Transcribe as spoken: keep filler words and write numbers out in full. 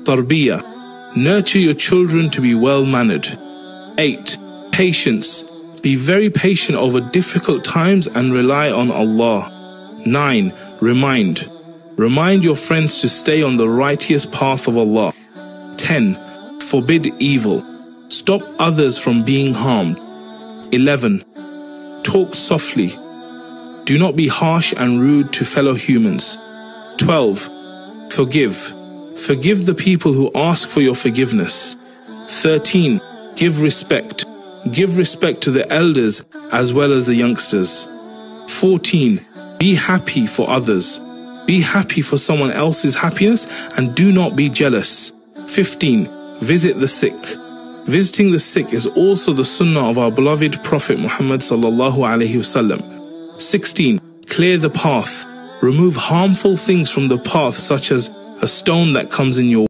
Tarbiyah. Nurture your children to be well-mannered. eight. Patience. Be very patient over difficult times and rely on Allah. nine. Remind. Remind your friends to stay on the righteous path of Allah. ten. Forbid evil. Stop others from being harmed. eleven. Talk softly. Do not be harsh and rude to fellow humans. twelve. Forgive. Forgive the people who ask for your forgiveness. thirteen. Give respect. Give respect to the elders as well as the youngsters. fourteen. Be happy for others. Be happy for someone else's happiness and do not be jealous. fifteen. Visit the sick. Visiting the sick is also the sunnah of our beloved Prophet Muhammad sallallahu alaihi wasallam. sixteen. Clear the path. Remove harmful things from the path, such as a stone that comes in your